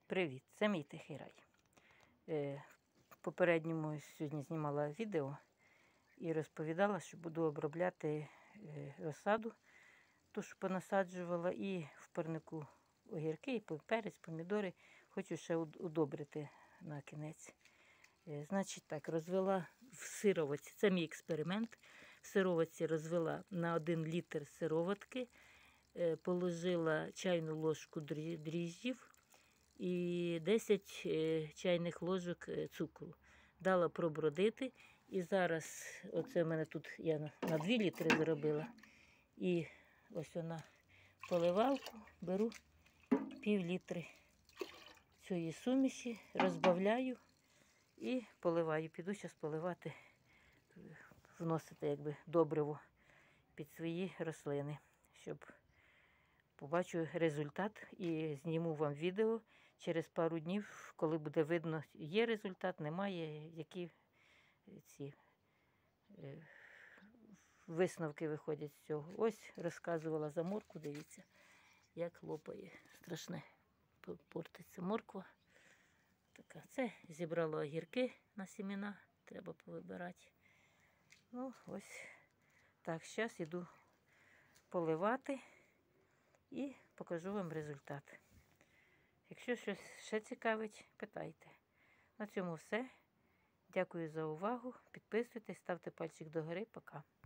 Привіт, це мій тихий рай. В попередньому сьогодні знімала відео і розповідала, що буду обробляти розсаду, ту, що понасаджувала, і в парнику огірки, і перець, помідори. Хочу ще удобрити на кінець. Значить так, розвела в сироватці, це мій експеримент, в сироватці розвела на 1 літр сироватки, положила чайну ложку дріжджів і 10 чайних ложок цукру. Дала пробродити. І зараз, оце в мене тут я на 2 літри зробила. І ось вона поливалку, беру пів-літри цієї суміші, розбавляю і поливаю. Піду зараз поливати, вносити якби добриво під свої рослини, щоб побачу результат і зніму вам відео через пару днів, коли буде видно, є результат, немає, які ці висновки виходять з цього. Ось розказувала за моркву, дивіться, як лопає. Страшне, портиться морква. Така. Це зібрала огірки на сімена, треба повибирати. Ну, ось так, зараз йду поливати і покажу вам результат. Якщо щось ще цікавить, питайте. На цьому все. Дякую за увагу. Підписуйтесь, ставте пальчик догори. Пока.